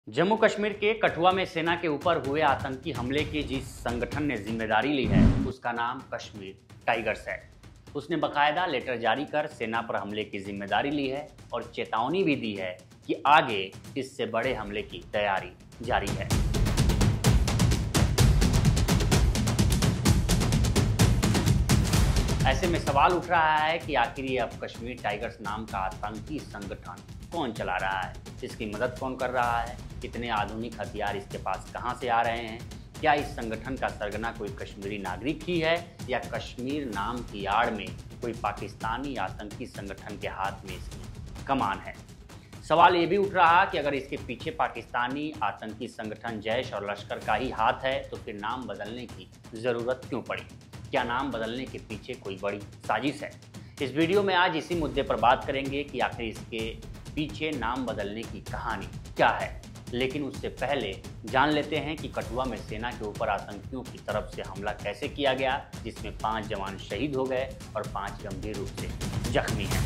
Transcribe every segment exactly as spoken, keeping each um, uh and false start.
जम्मू कश्मीर के कठुआ में सेना के ऊपर हुए आतंकी हमले की जिस संगठन ने जिम्मेदारी ली है उसका नाम कश्मीर टाइगर्स है। उसने बकायदा लेटर जारी कर सेना पर हमले की जिम्मेदारी ली है और चेतावनी भी दी है कि आगे इससे बड़े हमले की तैयारी जारी है। ऐसे में सवाल उठ रहा है कि आखिर ये अब कश्मीर टाइगर्स नाम का आतंकी संगठन कौन चला रहा है, इसकी मदद कौन कर रहा है, कितने आधुनिक हथियार इसके पास कहां से आ रहे हैं, क्या इस संगठन का सरगना कोई कश्मीरी नागरिक ही है या कश्मीर नाम की आड़ में कोई पाकिस्तानी आतंकी संगठन के हाथ में इसकी कमान है। सवाल ये भी उठ रहा कि अगर इसके पीछे पाकिस्तानी आतंकी संगठन जैश और लश्कर का ही हाथ है तो फिर नाम बदलने की ज़रूरत क्यों पड़ी, क्या नाम बदलने के पीछे कोई बड़ी साजिश है। इस वीडियो में आज इसी मुद्दे पर बात करेंगे कि आखिर इसके पीछे नाम बदलने की कहानी क्या है। लेकिन उससे पहले जान लेते हैं कि कठुआ में सेना के ऊपर आतंकियों की तरफ से हमला कैसे किया गया, जिसमें पांच जवान शहीद हो गए और पांच गंभीर रूप से जख्मी हैं।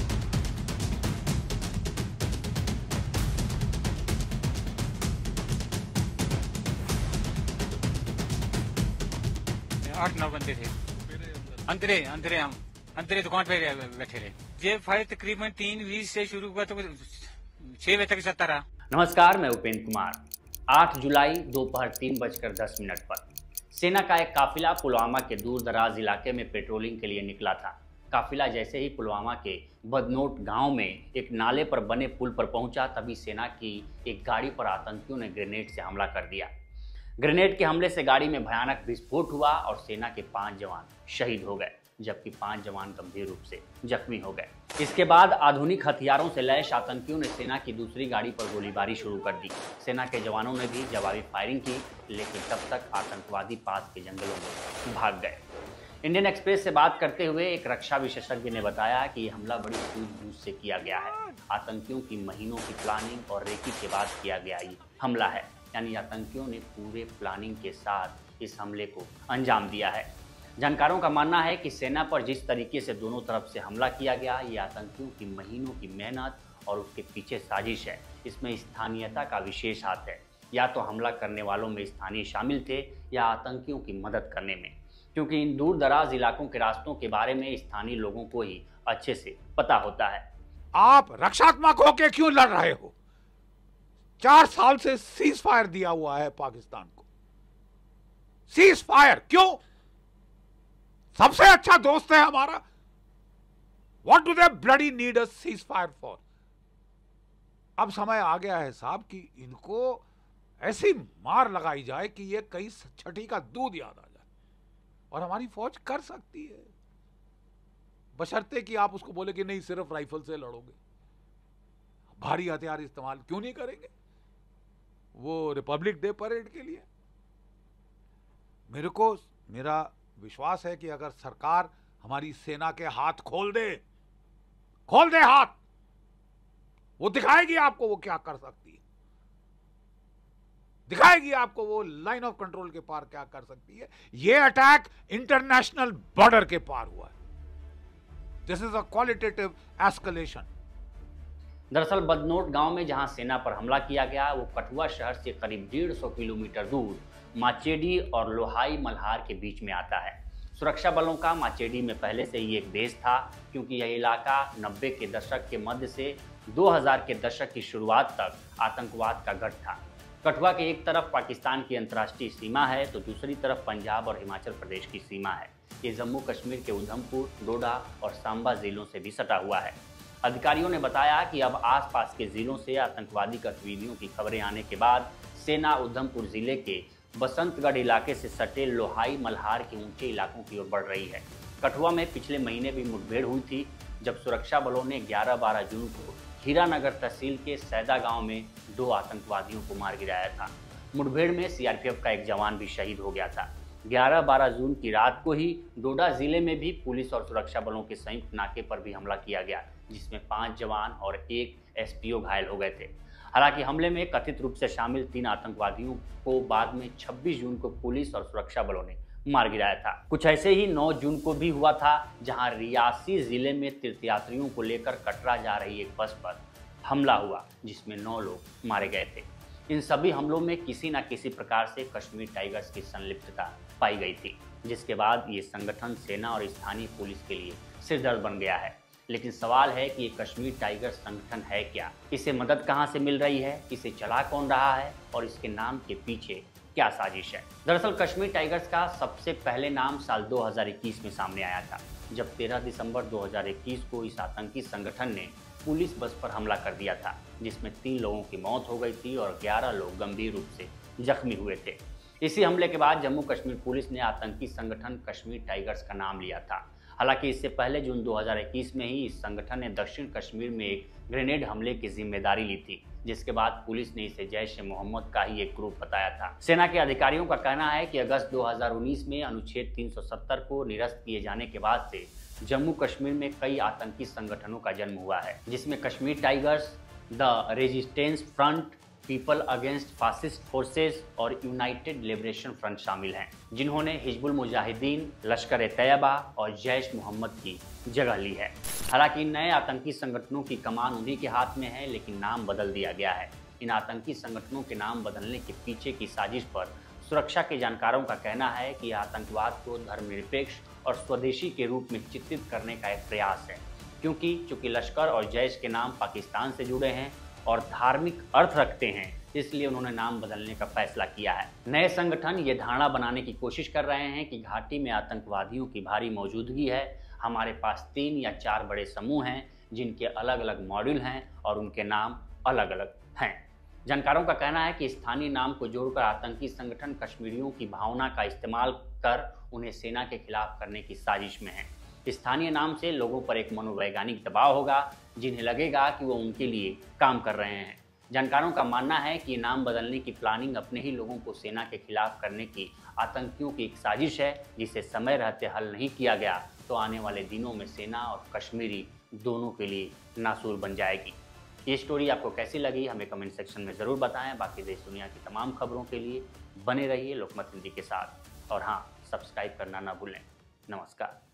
आठ नौ बंदे थे, अंतरे अंतरे हम अंतरे दुकान पे बैठे रहे। ये फायर तकरीबन तीन बीस से शुरू हुआ तो छह बजे तक चलता रहा। नमस्कार, मैं उपेंद्र कुमार। आठ जुलाई दोपहर तीन बजकर दस मिनट पर सेना का एक काफिला पुलवामा के दूर दराज इलाके में पेट्रोलिंग के लिए निकला था। काफिला जैसे ही पुलवामा के बदनोट गांव में एक नाले पर बने पुल पर पहुंचा, तभी सेना की एक गाड़ी पर आतंकियों ने ग्रेनेड से हमला कर दिया। ग्रेनेड के हमले से गाड़ी में भयानक विस्फोट हुआ और सेना के पांच जवान शहीद हो गए, जबकि पांच जवान गंभीर रूप से जख्मी हो गए। इसके बाद आधुनिक हथियारों से लैस आतंकियों ने सेना की दूसरी गाड़ी पर गोलीबारी शुरू कर दी। सेना के जवानों ने भी जवाबी फायरिंग की, लेकिन तब तक आतंकवादी पास के जंगलों में भाग गए। इंडियन एक्सप्रेस से बात करते हुए एक रक्षा विशेषज्ञ ने बताया कि यह हमला बड़ी सूझबूझ से किया गया है। आतंकियों की महीनों की प्लानिंग और रेकी के बाद किया गया ये हमला है, यानी आतंकियों ने पूरे प्लानिंग के साथ इस हमले को अंजाम दिया है। जानकारों का मानना है कि सेना पर जिस तरीके से दोनों तरफ से हमला किया गया, ये आतंकियों की महीनों की मेहनत और उसके पीछे साजिश है। इसमें स्थानीयता का विशेष हाथ है। या तो हमला करने वालों में स्थानीय शामिल थे या आतंकियों की मदद करने में, क्योंकि इन दूर दराज इलाकों के रास्तों के बारे में स्थानीय लोगों को ही अच्छे से पता होता है। आप रक्षात्मक होकर क्यों लड़ रहे हो? चार साल से सीज फायर दिया हुआ है पाकिस्तान को। सीज फायर क्यों? सबसे अच्छा दोस्त है हमारा। What do they bloody need a ceasefire for? अब समय आ गया है साहब कि इनको ऐसी मार लगाई जाए कि ये कई छठी का दूध याद आ जाए, और हमारी फौज कर सकती है, बशर्ते कि आप उसको बोले कि नहीं सिर्फ राइफल से लड़ोगे, भारी हथियार इस्तेमाल क्यों नहीं करेंगे वो रिपब्लिक डे परेड के लिए। मेरे को मेरा विश्वास है कि अगर सरकार हमारी सेना के हाथ खोल दे खोल दे हाथ, वो दिखाएगी आपको वो क्या कर सकती है, दिखाएगी आपको वो लाइन ऑफ कंट्रोल के पार क्या कर सकती है। ये अटैक इंटरनेशनल बॉर्डर के पार हुआ है। This is a qualitative escalation. दरअसल बदनोट गांव में जहां सेना पर हमला किया गया, वो कठुआ शहर से करीब डेढ़ सौ किलोमीटर दूर माचेडी और लोहाई मल्हार के बीच में आता है। सुरक्षा बलों का माचेडी में पहले से ही एक बेस था, क्योंकि यह इलाका नब्बे के दशक के मध्य से दो हज़ार के दशक की शुरुआत तक आतंकवाद का गढ़ था। कठुआ के एक तरफ पाकिस्तान की अंतर्राष्ट्रीय सीमा है तो दूसरी तरफ पंजाब और हिमाचल प्रदेश की सीमा है। ये जम्मू कश्मीर के उधमपुर, डोडा और सांबा जिलों से भी सटा हुआ है। अधिकारियों ने बताया कि अब आसपास के जिलों से आतंकवादी गतिविधियों की खबरें आने के बाद सेना उधमपुर जिले के बसंतगढ़ इलाके से सटे लोहाई मल्हार के ऊंचे इलाकों की ओर बढ़ रही है। कठुआ में पिछले महीने भी मुठभेड़ हुई थी, जब सुरक्षा बलों ने ग्यारह बारह जून को हीरानगर तहसील के सैदा गांव में दो आतंकवादियों को मार गिराया था। मुठभेड़ में सीआरपीएफ का एक जवान भी शहीद हो गया था। ग्यारह बारह जून की रात को ही डोडा जिले में भी पुलिस और सुरक्षा बलों के संयुक्त नाके पर भी हमला किया गया, जिसमें पांच जवान और एक एसपीओ घायल हो गए थे। हालांकि हमले में कथित रूप से शामिल तीन आतंकवादियों को बाद में छब्बीस जून को पुलिस और सुरक्षा बलों ने मार गिराया था। कुछ ऐसे ही नौ जून को भी हुआ था, जहां रियासी जिले में तीर्थयात्रियों को लेकर कटरा जा रही एक बस पर हमला हुआ, जिसमें नौ लोग मारे गए थे। इन सभी हमलों में किसी न किसी प्रकार से कश्मीर टाइगर्स की संलिप्तता पाई गई थी, जिसके बाद ये संगठन सेना और स्थानीय पुलिस के लिए सिरदर्द बन गया है। लेकिन सवाल है कि ये कश्मीर टाइगर्स संगठन है क्या, इसे मदद कहां से मिल रही है, इसे चला कौन रहा है और इसके नाम के पीछे क्या साजिश है। दरअसल कश्मीर टाइगर्स का सबसे पहले नाम साल दो हज़ार इक्कीस में सामने आया था, जब तेरह दिसंबर दो हज़ार इक्कीस को इस आतंकी संगठन ने पुलिस बस पर हमला कर दिया था, जिसमें तीन लोगों की मौत हो गई थी और ग्यारह लोग गंभीर रूप से जख्मी हुए थे। इसी हमले के बाद जम्मू कश्मीर पुलिस ने आतंकी संगठन कश्मीर टाइगर्स का नाम लिया था। हालांकि इससे पहले जून दो हज़ार इक्कीस में ही इस संगठन ने दक्षिण कश्मीर में एक ग्रेनेड हमले की जिम्मेदारी ली थी, जिसके बाद पुलिस ने इसे जैश ए मोहम्मद का ही एक ग्रुप बताया था। सेना के अधिकारियों का कहना है कि अगस्त दो हज़ार उन्नीस में अनुच्छेद तीन सौ सत्तर को निरस्त किए जाने के बाद से जम्मू कश्मीर में कई आतंकी संगठनों का जन्म हुआ है, जिसमें Kashmir tigers, the resistance front, people against fascist forces और यूनाइटेड लिबरेशन फ्रंट शामिल हैं, जिन्होंने हिजबुल मुजाहिदीन, लश्कर ए तैयबा और जैश मोहम्मद की जगह ली है। हालांकि इन नए आतंकी संगठनों की कमान उन्हीं के हाथ में है, लेकिन नाम बदल दिया गया है। इन आतंकी संगठनों के नाम बदलने के पीछे की साजिश पर सुरक्षा के जानकारों का कहना है कि आतंकवाद को धर्मनिरपेक्ष और स्वदेशी के रूप में चित्रित करने का एक प्रयास है, क्योंकि चूंकि लश्कर और जैश के नाम पाकिस्तान से जुड़े हैं और धार्मिक अर्थ रखते हैं, इसलिए उन्होंने नाम बदलने का फैसला किया है। नए संगठन ये धारणा बनाने की कोशिश कर रहे हैं कि घाटी में आतंकवादियों की भारी मौजूदगी है। हमारे पास तीन या चार बड़े समूह हैं जिनके अलग अलग मॉड्यूल हैं और उनके नाम अलग अलग हैं। जानकारों का कहना है कि स्थानीय नाम को जोड़कर आतंकी संगठन कश्मीरियों की भावना का इस्तेमाल कर उन्हें सेना के खिलाफ करने की साजिश में है। स्थानीय नाम से लोगों पर एक मनोवैज्ञानिक दबाव होगा, जिन्हें लगेगा कि वो उनके लिए काम कर रहे हैं। जानकारों का मानना है कि नाम बदलने की प्लानिंग अपने ही लोगों को सेना के खिलाफ करने की आतंकियों की एक साजिश है, जिसे समय रहते हल नहीं किया गया तो आने वाले दिनों में सेना और कश्मीरी दोनों के लिए नासूर बन जाएगी। ये स्टोरी आपको कैसी लगी हमें कमेंट सेक्शन में ज़रूर बताएं। बाकी देश दुनिया की तमाम खबरों के लिए बने रहिए लोकमत हिंदी के साथ, और हाँ, सब्सक्राइब करना ना भूलें। नमस्कार।